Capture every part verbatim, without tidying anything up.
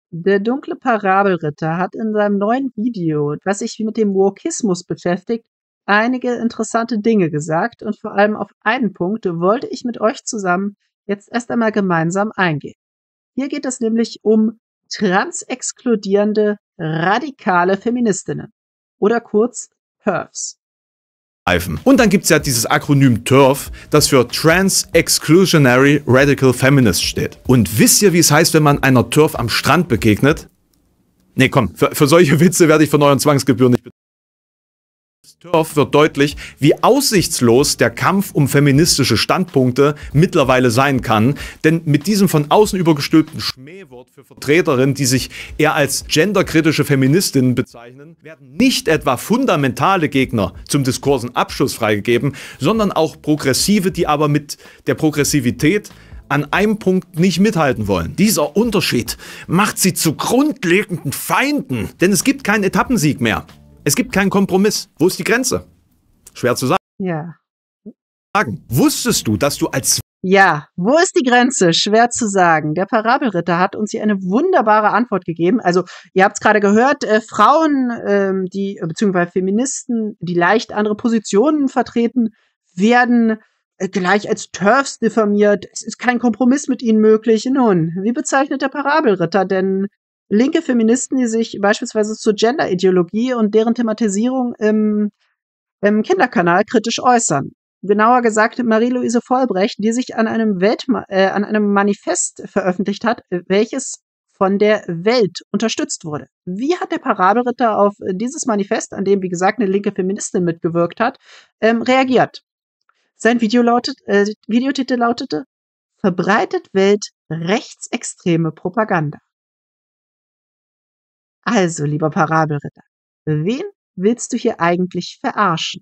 Der dunkle Parabelritter hat in seinem neuen Video, was sich mit dem Wokismus beschäftigt, einige interessante Dinge gesagt und vor allem auf einen Punkt wollte ich mit euch zusammen jetzt erst einmal gemeinsam eingehen. Hier geht es nämlich um transexkludierende radikale Feministinnen oder kurz TERFs. Und dann gibt es ja dieses Akronym TERF, das für Trans-Exclusionary Radical Feminist steht. Und wisst ihr, wie es heißt, wenn man einer TERF am Strand begegnet? Nee, komm, für, für solche Witze werde ich von euren Zwangsgebühren nicht bezahlen. TERF wird deutlich, wie aussichtslos der Kampf um feministische Standpunkte mittlerweile sein kann, denn mit diesem von außen übergestülpten Schmähwort für Vertreterinnen, die sich eher als genderkritische Feministinnen bezeichnen, werden nicht etwa fundamentale Gegner zum Diskursenabschluss freigegeben, sondern auch Progressive, die aber mit der Progressivität an einem Punkt nicht mithalten wollen. Dieser Unterschied macht sie zu grundlegenden Feinden, denn es gibt keinen Etappensieg mehr. Es gibt keinen Kompromiss. Wo ist die Grenze? Schwer zu sagen. Ja. Wusstest du, dass du als... Ja, wo ist die Grenze? Schwer zu sagen. Der Parabelritter hat uns hier eine wunderbare Antwort gegeben. Also, ihr habt es gerade gehört, äh, Frauen, ähm, die, beziehungsweise Feministen, die leicht andere Positionen vertreten, werden äh, gleich als TERFs diffamiert. Es ist kein Kompromiss mit ihnen möglich. Nun, wie bezeichnet der Parabelritter denn linke Feministen, die sich beispielsweise zur Gender-Ideologie und deren Thematisierung im, im Kinderkanal kritisch äußern? Genauer gesagt Marie-Louise Vollbrecht, die sich an einem, Weltma äh, an einem Manifest veröffentlicht hat, welches von der Welt unterstützt wurde. Wie hat der Parabelritter auf dieses Manifest, an dem, wie gesagt, eine linke Feministin mitgewirkt hat, ähm, reagiert? Sein Video lautet, äh, Videotitel lautete: Verbreitet Welt rechtsextreme Propaganda. Also, lieber Parabelritter, wen willst du hier eigentlich verarschen?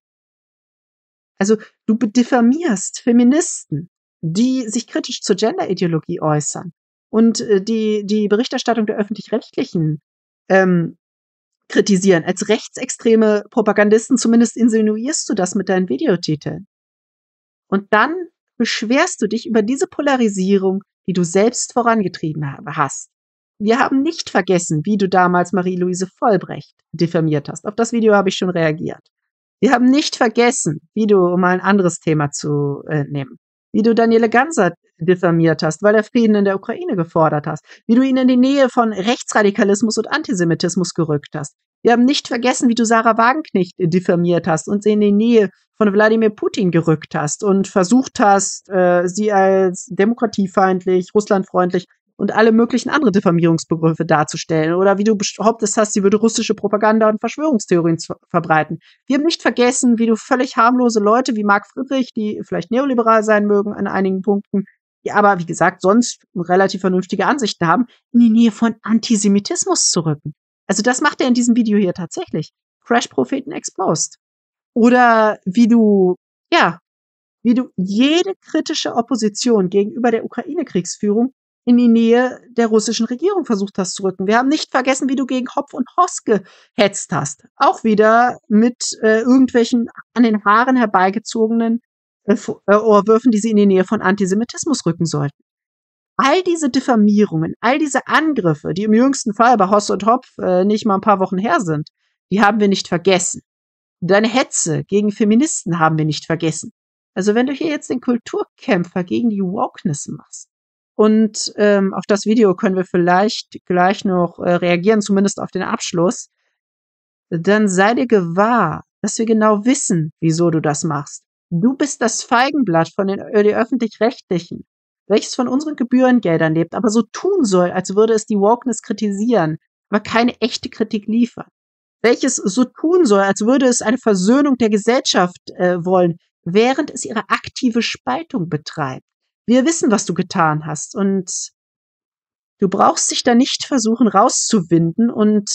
Also, du diffamierst Feministen, die sich kritisch zur Gender-Ideologie äußern und äh, die die Berichterstattung der Öffentlich-Rechtlichen ähm, kritisieren. Als rechtsextreme Propagandisten, zumindest insinuierst du das mit deinen Videotiteln. Und dann beschwerst du dich über diese Polarisierung, die du selbst vorangetrieben hast. Wir haben nicht vergessen, wie du damals Marie-Louise Vollbrecht diffamiert hast. Auf das Video habe ich schon reagiert. Wir haben nicht vergessen, wie du, um mal ein anderes Thema zu äh, nehmen, wie du Daniele Ganser diffamiert hast, weil er Frieden in der Ukraine gefordert hast, wie du ihn in die Nähe von Rechtsradikalismus und Antisemitismus gerückt hast. Wir haben nicht vergessen, wie du Sarah Wagenknecht diffamiert hast und sie in die Nähe von Wladimir Putin gerückt hast und versucht hast, äh, sie als demokratiefeindlich, russlandfreundlich und alle möglichen andere Diffamierungsbegriffe darzustellen. Oder wie du behauptest hast, sie würde russische Propaganda und Verschwörungstheorien verbreiten. Wir haben nicht vergessen, wie du völlig harmlose Leute wie Marc Friedrich, die vielleicht neoliberal sein mögen an einigen Punkten, die aber, wie gesagt, sonst relativ vernünftige Ansichten haben, in die Nähe von Antisemitismus zu rücken. Also das macht er in diesem Video hier tatsächlich. Crash-Propheten exposed. Oder wie du, ja, wie du jede kritische Opposition gegenüber der Ukraine-Kriegsführung in die Nähe der russischen Regierung versucht hast zu rücken. Wir haben nicht vergessen, wie du gegen Hopf und Hoss gehetzt hast. Auch wieder mit äh, irgendwelchen an den Haaren herbeigezogenen äh, Vorwürfen, die sie in die Nähe von Antisemitismus rücken sollten. All diese Diffamierungen, all diese Angriffe, die im jüngsten Fall bei Hoss und Hopf äh, nicht mal ein paar Wochen her sind, die haben wir nicht vergessen. Deine Hetze gegen Feministen haben wir nicht vergessen. Also wenn du hier jetzt den Kulturkämpfer gegen die Wokeness machst, und ähm, auf das Video können wir vielleicht gleich noch äh, reagieren, zumindest auf den Abschluss, dann sei dir gewahr, dass wir genau wissen, wieso du das machst. Du bist das Feigenblatt von den äh, die Öffentlich-Rechtlichen, welches von unseren Gebührengeldern lebt, aber so tun soll, als würde es die Wokeness kritisieren, aber keine echte Kritik liefern. Welches so tun soll, als würde es eine Versöhnung der Gesellschaft äh, wollen, während es ihre aktive Spaltung betreibt. Wir wissen, was du getan hast und du brauchst dich da nicht versuchen rauszuwinden und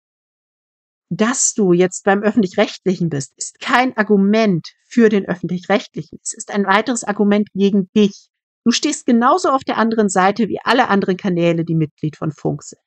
dass du jetzt beim Öffentlich-Rechtlichen bist, ist kein Argument für den Öffentlich-Rechtlichen. Es ist ein weiteres Argument gegen dich. Du stehst genauso auf der anderen Seite wie alle anderen Kanäle, die Mitglied von Funk sind.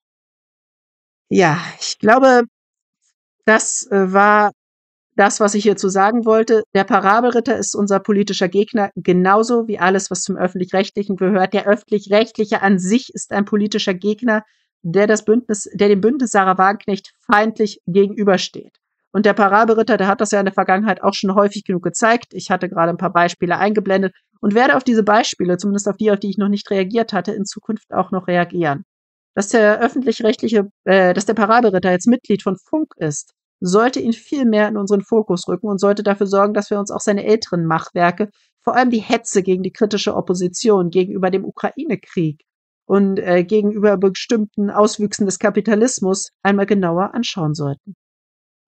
Ja, ich glaube, das äh, war das, was ich hierzu sagen wollte. Der Parabelritter ist unser politischer Gegner, genauso wie alles, was zum Öffentlich-Rechtlichen gehört. Der Öffentlich-Rechtliche an sich ist ein politischer Gegner. der das Bündnis, der dem Bündnis Sarah Wagenknecht feindlich gegenübersteht. Und der Parabelritter, der hat das ja in der Vergangenheit auch schon häufig genug gezeigt. Ich hatte gerade ein paar Beispiele eingeblendet und werde auf diese Beispiele, zumindest auf die, auf die ich noch nicht reagiert hatte, in Zukunft auch noch reagieren. Dass der öffentlich-rechtliche, äh, dass der Parabelritter jetzt Mitglied von Funk ist, sollte ihn viel mehr in unseren Fokus rücken und sollte dafür sorgen, dass wir uns auch seine älteren Machwerke, vor allem die Hetze gegen die kritische Opposition, gegenüber dem Ukraine-Krieg und äh, gegenüber bestimmten Auswüchsen des Kapitalismus einmal genauer anschauen sollten.